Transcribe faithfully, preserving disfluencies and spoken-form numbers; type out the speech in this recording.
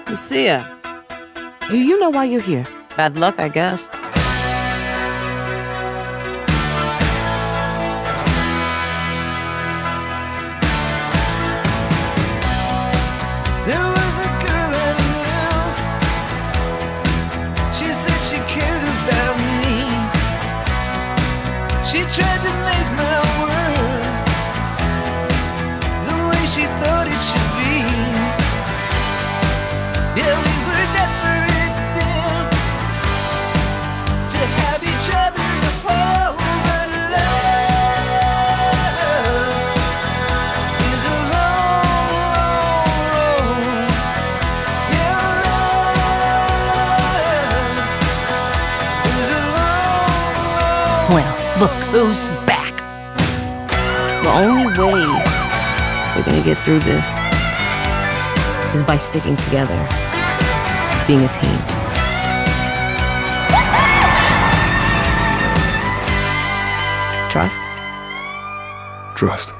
Lucia, do you know why you're here? Bad luck, I guess. There was a girl I knew. She said she cared about me. She tried to make my world the way she thought it should be. Yeah, we were desperate then to have each other to hold, but love is a long, long road. Yeah, love is a long, long Well, look who's back. The only way we're gonna get through this is by sticking together, being a team. Trust? Trust.